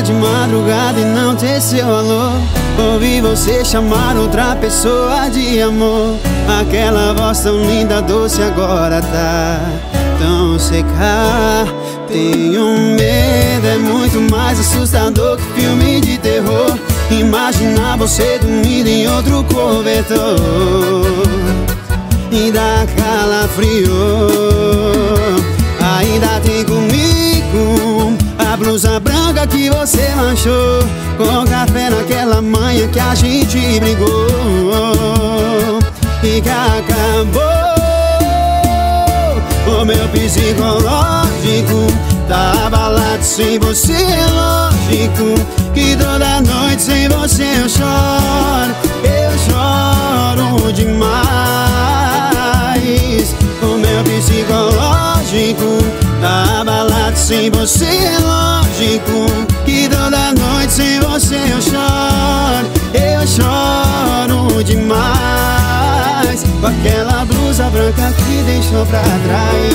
de madrugada e não ter seu alô. Ouvi você chamar outra pessoa de amor. Aquela voz tão linda, doce, agora tá tão seca. Tenho medo, é muito mais assustador que filme de terror. Imaginar você dormindo em outro cobertor e dá calafrio. Ainda tem comigo a blusa branca que você manchou, com café naquela manhã que a gente brigou e que acabou. O meu psicológico tá abalado sem você, é lógico que toda noite sem você eu choro demais. O meu psicológico tá abalado sem você, é lógico que toda noite sem você eu choro demais. Com aquela blusa branca que deixou pra trás.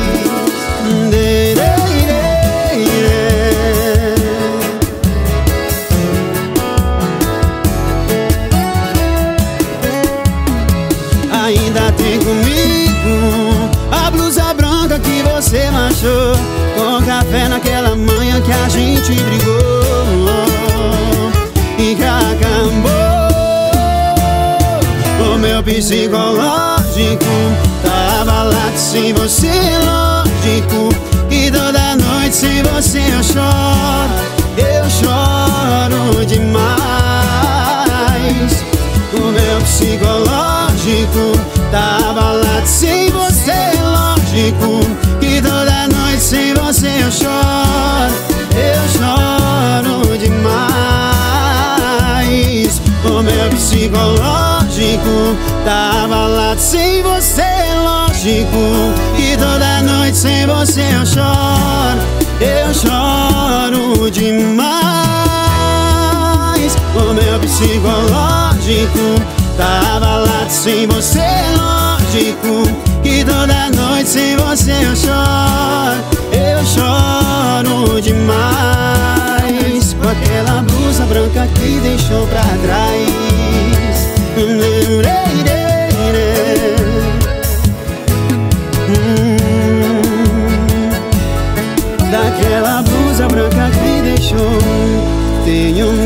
Ainda tem comigo a blusa branca que você manchou, com café naquela manhã que a gente brigou e que acabou. O meu psicológico tá abalado sem você, é lógico que toda noite sem você eu choro demais. O meu psicológico tá abalado sem você, é lógico que toda noite sem você eu choro demais. O meu psicológico tá abalado sem você, é lógico que toda noite sem você eu choro demais. O meu psicológico tá abalado sem você, é lógico que toda noite sem você eu choro demais. Com aquela blusa branca que deixou pra trás. Daquela blusa branca que deixou. Tenho